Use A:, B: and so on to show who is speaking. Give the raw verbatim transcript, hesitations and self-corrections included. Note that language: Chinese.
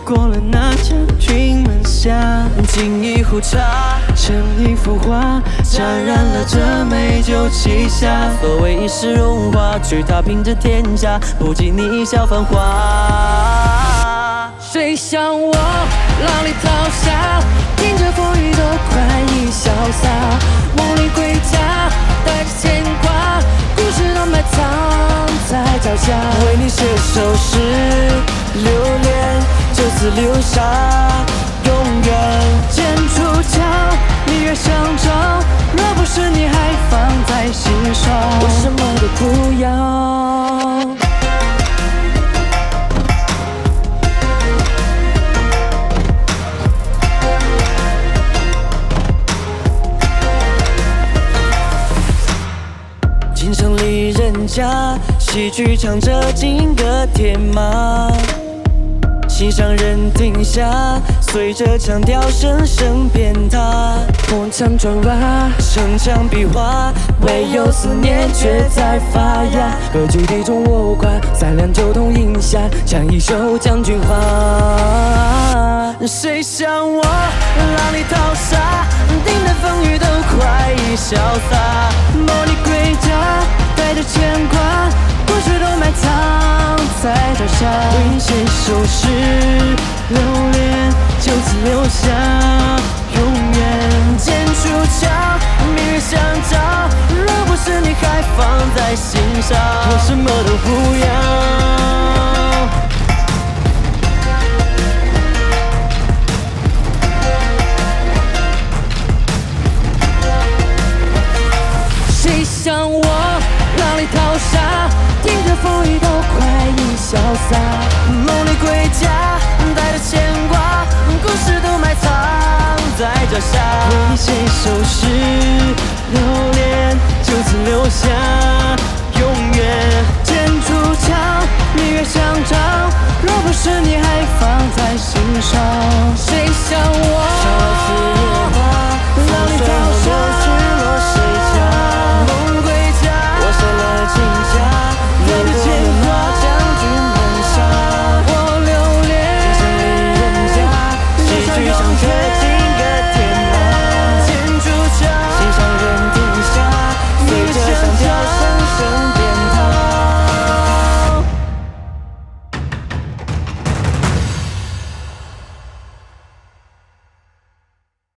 A: 过了那间君门下，敬一壶茶，盛一幅画，沾染了这美酒旗下。所谓一世荣华，去踏平这天下，不及你一笑繁华。谁像我浪里淘沙，听着风雨都快意潇洒，梦里归家，带着牵挂，故事都埋藏在脚下。为你写首诗，留恋就此留下，永远剑出鞘，明月相照。若不是你还放在心上，我什么都不要。京城里人家，戏剧唱着金戈铁马。心上人停下，随着腔调声声遍踏。红墙砖瓦，城墙壁画，唯有思念却在发芽。何惧地中我夸，三两酒同饮下，唱一首将军话。谁像我浪里淘沙，顶着风雨都快意潇洒。梦里归家，带着牵挂，故事都埋藏在脚下。为你写首诗，留恋就此留下，永远剑出鞘，明月相照。若不是你还放在心上，我什么都不要。谁像我浪里淘沙，听着风雨都快意潇洒。梦里归家，带着牵挂，故事都埋藏在脚下。为你写首诗，留恋就此留下。